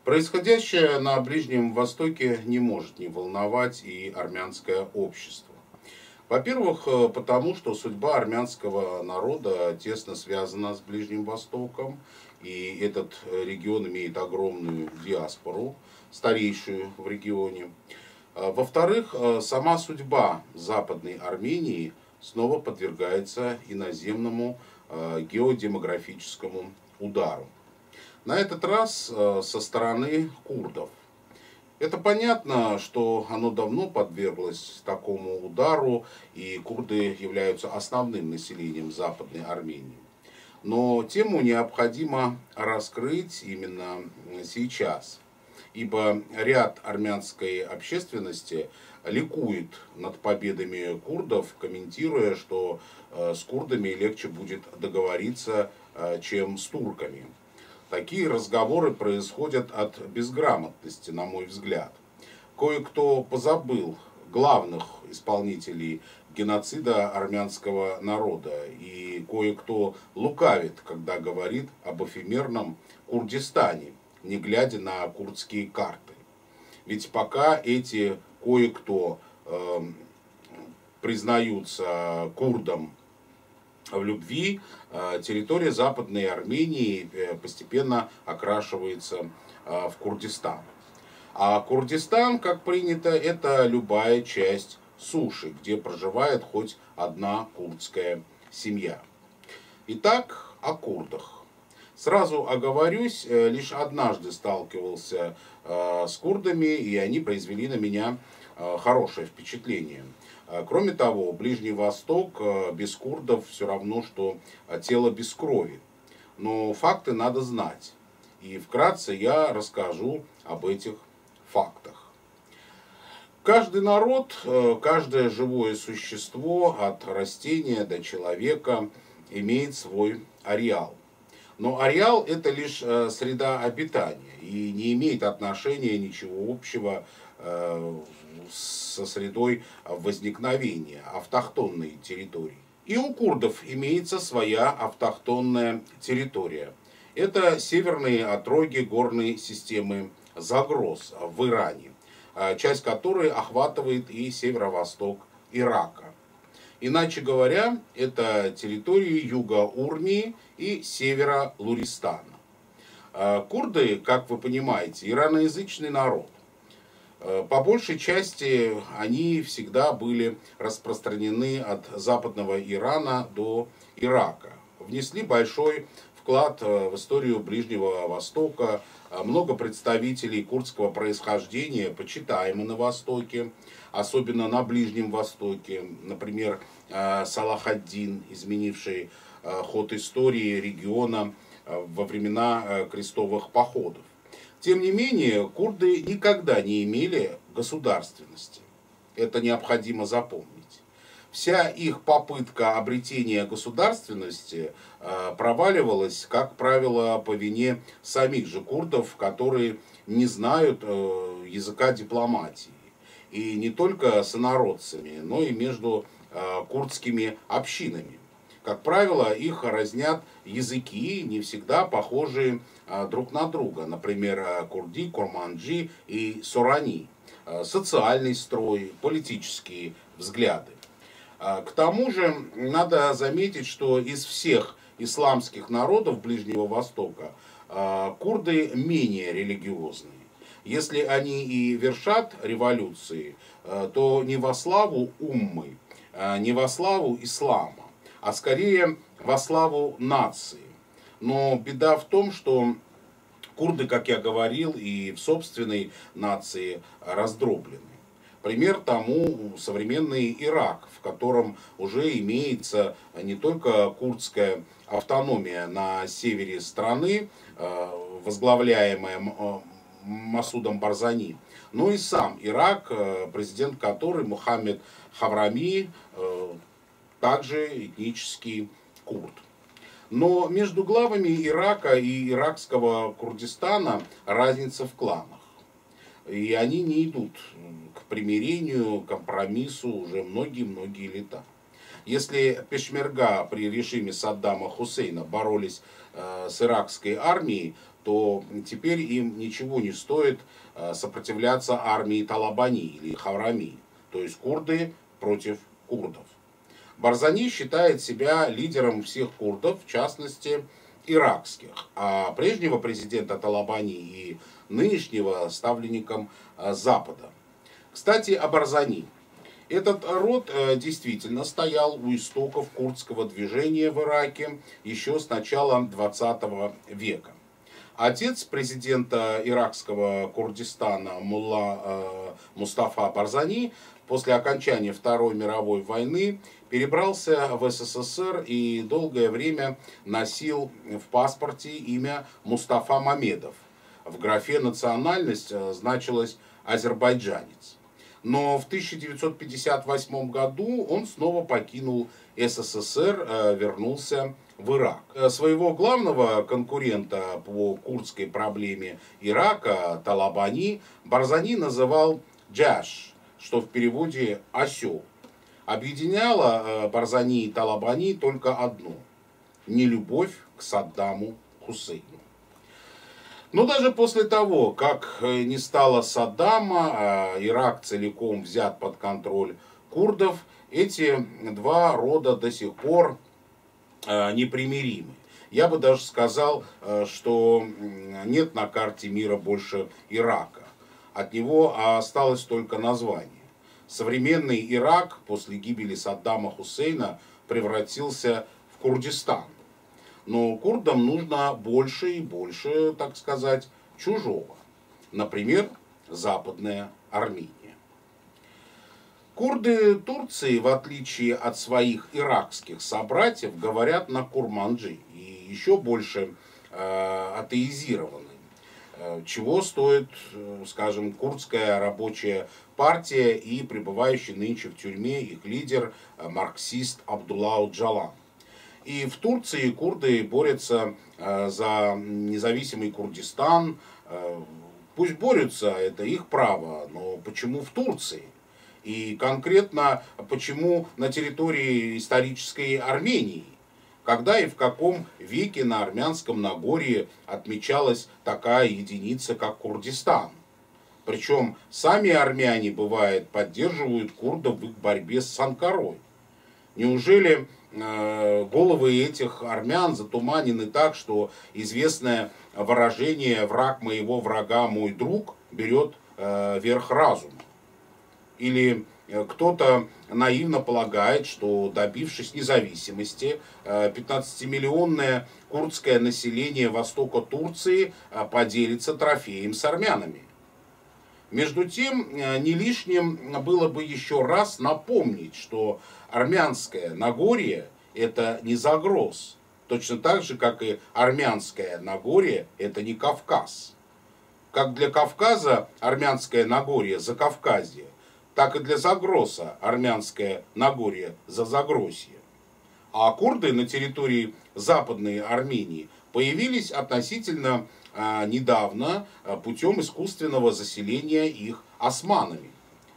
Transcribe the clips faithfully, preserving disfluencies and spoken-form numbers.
Происходящее на Ближнем Востоке не может не волновать и армянское общество. Во-первых, потому что судьба армянского народа тесно связана с Ближним Востоком, и этот регион имеет огромную диаспору, старейшую в регионе. Во-вторых, сама судьба Западной Армении снова подвергается иноземному геодемографическому удару. На этот раз со стороны курдов. Это понятно, что оно давно подверглось такому удару, и курды являются основным населением Западной Армении. Но тему необходимо раскрыть именно сейчас, ибо ряд армянской общественности ликует над победами курдов, комментируя, что с курдами легче будет договориться, чем с турками. Такие разговоры происходят от безграмотности, на мой взгляд. Кое-кто позабыл главных исполнителей геноцида армянского народа, и кое-кто лукавит, когда говорит об эфемерном Курдистане, не глядя на курдские карты. Ведь пока эти кое-кто э, признаются курдам в любви, территория Западной Армении постепенно окрашивается в Курдистан. А Курдистан, как принято, это любая часть суши, где проживает хоть одна курдская семья. Итак, о курдах. Сразу оговорюсь, лишь однажды сталкивался с курдами, и они произвели на меня хорошее впечатление. Кроме того, Ближний Восток без курдов все равно, что тело без крови. Но факты надо знать. И вкратце я расскажу об этих фактах. Каждый народ, каждое живое существо, от растения до человека, имеет свой ареал. Но ареал – это лишь среда обитания и не имеет отношения ничего общего со средой возникновения автохтонной территории. И у курдов имеется своя автохтонная территория. Это северные отроги горной системы Загроз в Иране, часть которой охватывает и северо-восток Ирака. Иначе говоря, это территории юга Урмии и севера Луристана. Курды, как вы понимаете, ираноязычный народ. По большей части они всегда были распространены от западного Ирана до Ирака. Внесли большой вклад в историю Ближнего Востока. Много представителей курдского происхождения почитаемы на Востоке, особенно на Ближнем Востоке. Например, Салах ад-Дин, изменивший ход истории региона во времена крестовых походов. Тем не менее, курды никогда не имели государственности. Это необходимо запомнить. Вся их попытка обретения государственности проваливалась, как правило, по вине самих же курдов, которые не знают языка дипломатии. И не только с инородцами, но и между курдскими общинами. Как правило, их разнят языки, не всегда похожие друг на друга. Например, курди, курманджи и сурани. Социальный строй, политические взгляды. К тому же, надо заметить, что из всех исламских народов Ближнего Востока курды менее религиозные. Если они и вершат революции, то не во славу уммы, не во славу ислама, а скорее во славу нации. Но беда в том, что курды, как я говорил, и в собственной нации раздроблены. Пример тому современный Ирак, в котором уже имеется не только курдская автономия на севере страны, возглавляемая Масудом Барзани, но и сам Ирак, президент которой Мухаммед Хаврами, также этнический курд. Но между главами Ирака и иракского Курдистана разница в кланах. И они не идут к примирению, компромиссу уже многие-многие лета. Если пешмерга при режиме Саддама Хусейна боролись э, с иракской армией, то теперь им ничего не стоит э, сопротивляться армии Талабани или Хаврами, то есть курды против курдов. Барзани считает себя лидером всех курдов, в частности иракских, а прежнего президента Талабани и нынешнего ставленником э, Запада. Кстати, о Барзани. Этот род э, действительно стоял у истоков курдского движения в Ираке еще с начала двадцатого века. Отец президента иракского Курдистана Мулла э, Мустафа Барзани после окончания Второй мировой войны перебрался в СССР и долгое время носил в паспорте имя Мустафа Мамедов. В графе «национальность» значилось «азербайджанец». Но в тысяча девятьсот пятьдесят восьмом году он снова покинул СССР, вернулся в Ирак. Своего главного конкурента по курдской проблеме Ирака, Талабани, Барзани называл «джаш», что в переводе «осел». Объединяло Барзани и Талабани только одно – нелюбовь к Саддаму Хусейну. Но даже после того, как не стало Саддама, а Ирак целиком взят под контроль курдов, эти два рода до сих пор непримиримы. Я бы даже сказал, что нет на карте мира больше Ирака. От него осталось только название. Современный Ирак после гибели Саддама Хусейна превратился в Курдистан. Но курдам нужно больше и больше, так сказать, чужого. Например, Западная Армения. Курды Турции, в отличие от своих иракских собратьев, говорят на курманджи и еще больше э, атеизированы. Э, чего стоит, э, скажем, курдская рабочая партия и пребывающий нынче в тюрьме их лидер, э, марксист Абдулла Джалан. И в Турции курды борются э, за независимый Курдистан. Э, пусть борются, это их право, но почему в Турции? И конкретно, почему на территории исторической Армении? Когда и в каком веке на Армянском Нагорье отмечалась такая единица, как Курдистан? Причем сами армяне, бывает, поддерживают курдов в их борьбе с Анкарой. Неужели э, головы этих армян затуманены так, что известное выражение «враг моего врага мой друг» берет э, верх разума? Или кто-то наивно полагает, что, добившись независимости, пятнадцатимиллионное курдское население востока Турции поделится трофеем с армянами. Между тем, не лишним было бы еще раз напомнить, что армянское Нагорье – это не Загроз, точно так же, как и армянское Нагорье – это не Кавказ. Как для Кавказа армянское Нагорье – Закавказье, так и для Загроса армянское Нагорье за Загросье. А курды на территории Западной Армении появились относительно а, недавно а, путем искусственного заселения их османами.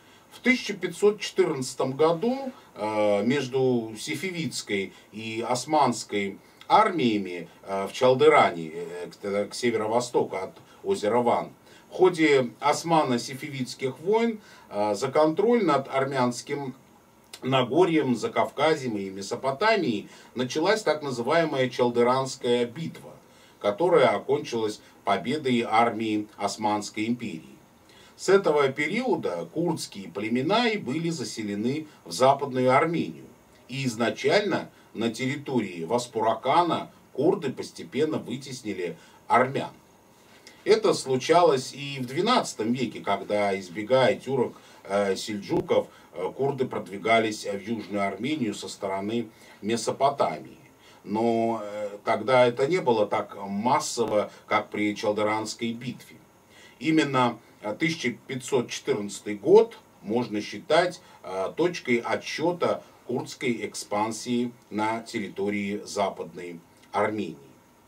В тысяча пятьсот четырнадцатом году а, между сефевидской и османской армиями а, в Чалдыране, к, к северо-востоку от озера Ван, в ходе османо-сефевидских войн за контроль над армянским Нагорьем, Закавказьем и Месопотамией началась так называемая Чалдыранская битва, которая окончилась победой армии Османской империи. С этого периода курдские племена и были заселены в Западную Армению. И изначально на территории Васпуракана курды постепенно вытеснили армян. Это случалось и в двенадцатом веке, когда, избегая тюрок э, сельджуков, э, курды продвигались в Южную Армению со стороны Месопотамии. Но э, тогда это не было так массово, как при Чалдыранской битве. Именно тысяча пятьсот четырнадцатый год можно считать э, точкой отсчета курдской экспансии на территории Западной Армении.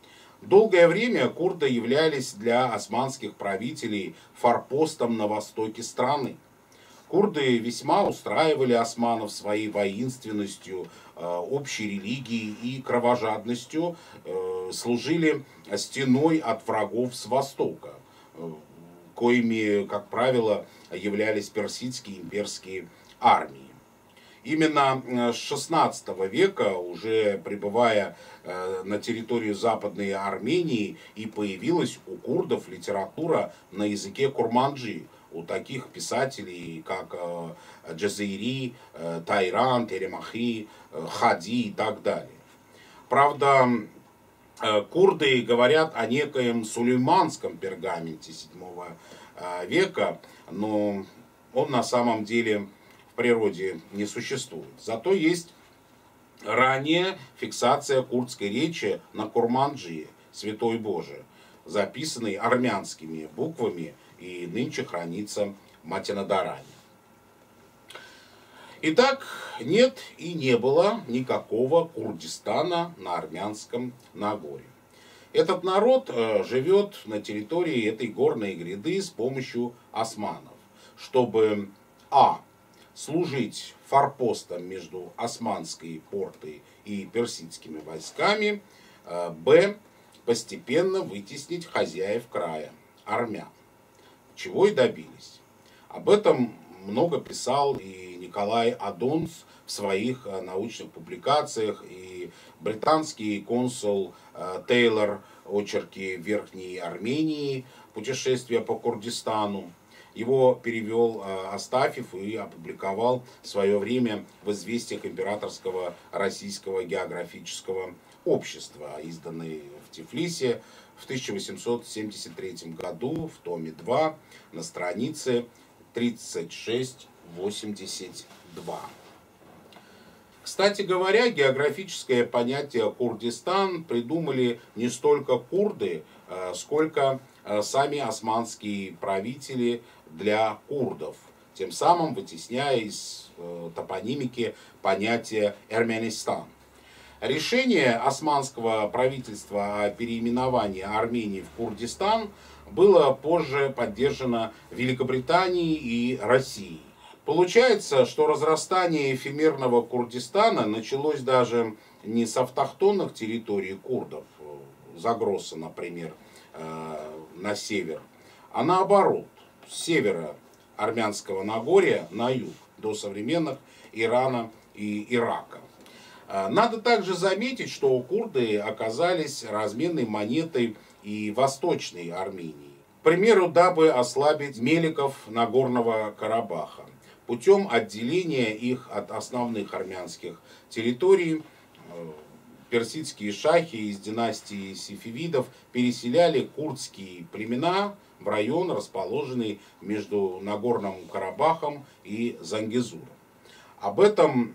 Долгое время курды являлись для османских правителей форпостом на востоке страны. Курды весьма устраивали османов своей воинственностью, общей религией и кровожадностью, служили стеной от врагов с востока, коими, как правило, являлись персидские имперские армии. Именно с шестнадцатого века, уже пребывая на территории Западной Армении, и появилась у курдов литература на языке курманджи, у таких писателей, как Джазейри, Тайран, Теремахи, Хади и так далее. Правда, курды говорят о некоем сулейманском пергаменте седьмого века, но он на самом деле в природе не существует. Зато есть ранняя фиксация курдской речи на курманджи, Святой Боже, записанной армянскими буквами, и нынче хранится в Матинадаране. Итак, нет и не было никакого Курдистана на армянском Нагорье. Этот народ живет на территории этой горной гряды с помощью османов, чтобы а. служить форпостом между османской портой и персидскими войсками, б. постепенно вытеснить хозяев края, армян. Чего и добились. Об этом много писал и Николай Адонс в своих научных публикациях, и британский консул Тейлор, очерки Верхней Армении, путешествия по Курдистану. Его перевел Астафьев и опубликовал в свое время в «Известиях Императорского Российского географического общества», изданной в Тифлисе в тысяча восемьсот семьдесят третьем году в томе два на странице тридцать шесть восемьдесят два. Кстати говоря, географическое понятие Курдистан придумали не столько курды, сколько сами османские правители для курдов, тем самым вытесняя из топонимики понятие Эрменистан. Решение османского правительства о переименовании Армении в Курдистан было позже поддержано Великобританией и Россией. Получается, что разрастание эфемерного Курдистана началось даже не с автохтонных территорий курдов, Загроса, например, на север, а наоборот, с севера Армянского Нагорья на юг, до современных Ирана и Ирака. Надо также заметить, что курды оказались разменной монетой и Восточной Армении. К примеру, дабы ослабить меликов Нагорного Карабаха, путем отделения их от основных армянских территорий, персидские шахи из династии сефевидов переселяли курдские племена в район, расположенный между Нагорным Карабахом и Зангезуром. Об этом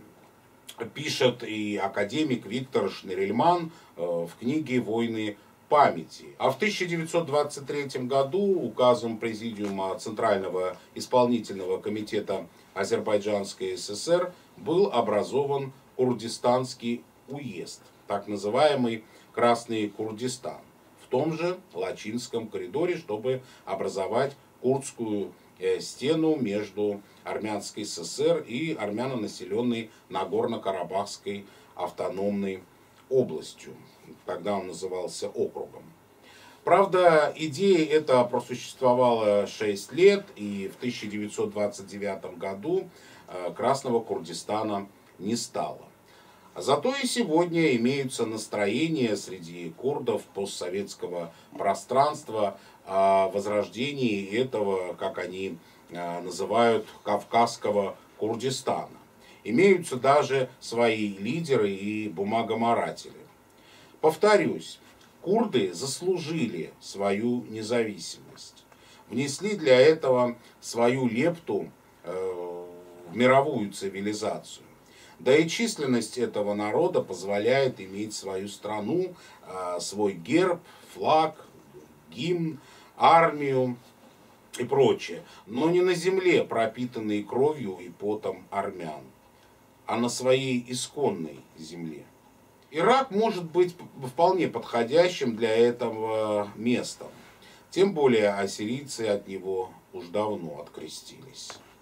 пишет и академик Виктор Шнерельман в книге «Войны памяти». А в тысяча девятьсот двадцать третьем году указом Президиума Центрального исполнительного комитета Азербайджанской ССР был образован Курдистанский уезд, так называемый Красный Курдистан, в том же Лачинском коридоре, чтобы образовать курдскую стену между Армянской ССР и армянонаселенной Нагорно-Карабахской автономной областью. Тогда он назывался округом. Правда, идея эта просуществовала шесть лет, и в тысяча девятьсот двадцать девятом году Красного Курдистана не стало. Зато и сегодня имеются настроения среди курдов постсоветского пространства о возрождении этого, как они называют, Кавказского Курдистана. Имеются даже свои лидеры и бумагоморатели. Повторюсь, курды заслужили свою независимость, внесли для этого свою лепту в мировую цивилизацию. Да и численность этого народа позволяет иметь свою страну, свой герб, флаг, гимн, армию и прочее. Но не на земле, пропитанной кровью и потом армян, а на своей исконной земле. Ирак может быть вполне подходящим для этого местом. Тем более ассирийцы от него уж давно открестились.